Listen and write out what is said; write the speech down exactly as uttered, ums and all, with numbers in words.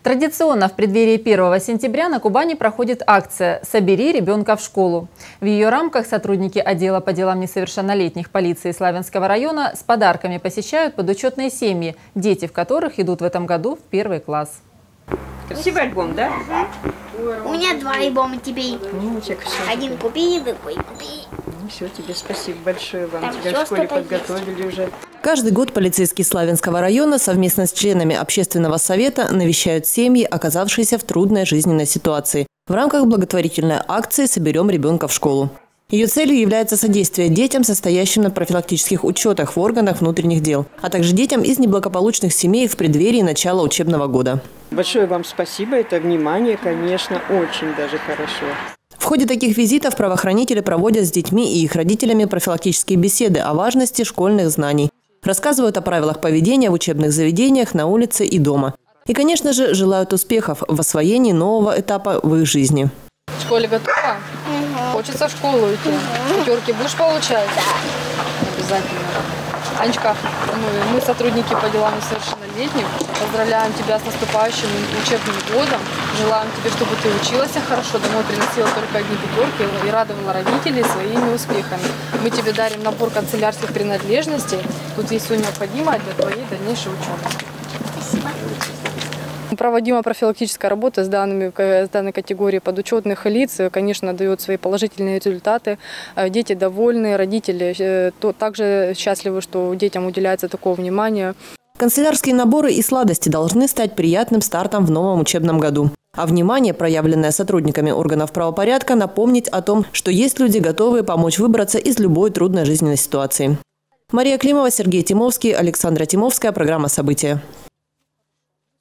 Традиционно в преддверии первого сентября на Кубани проходит акция «Собери ребенка в школу». В ее рамках сотрудники отдела по делам несовершеннолетних полиции Славянского района с подарками посещают подучетные семьи, дети в которых идут в этом году в первый класс. Красивый альбом, да? У меня два альбома теперь. Ну, все. Один купи, другой купи. Ну, все, тебе спасибо большое. Вам Там тебя в школе что-то подготовили уже. Каждый год полицейские Славянского района совместно с членами общественного совета навещают семьи, оказавшиеся в трудной жизненной ситуации. В рамках благотворительной акции «Соберем ребенка в школу». Ее целью является содействие детям, состоящим на профилактических учетах в органах внутренних дел, а также детям из неблагополучных семей в преддверии начала учебного года. Большое вам спасибо. Это внимание, конечно, очень даже хорошо. В ходе таких визитов правоохранители проводят с детьми и их родителями профилактические беседы о важности школьных знаний. Рассказывают о правилах поведения в учебных заведениях, на улице и дома. И, конечно же, желают успехов в освоении нового этапа в их жизни. В школе готова? Угу. Хочется в школу идти. Угу. Пятерки будешь получать? Да. Обязательно. Анечка, мы, мы сотрудники по делам несовершеннолетних. Поздравляем тебя с наступающим учебным годом. Желаем тебе, чтобы ты училась хорошо, домой приносила только одни пятерки и радовала родителей своими успехами. Мы тебе дарим набор канцелярских принадлежностей. Тут есть все необходимое для твоей дальнейшей учебы. Спасибо. Проводимая профилактическая работа с, данными, с данной категорией подучетных лиц, конечно, дает свои положительные результаты. Дети довольны, родители также счастливы, что детям уделяется такое внимание. Канцелярские наборы и сладости должны стать приятным стартом в новом учебном году. А внимание, проявленное сотрудниками органов правопорядка, напомнить о том, что есть люди, готовые помочь выбраться из любой трудной жизненной ситуации. Мария Климова, Сергей Тимовский, Александра Тимовская. Программа «События».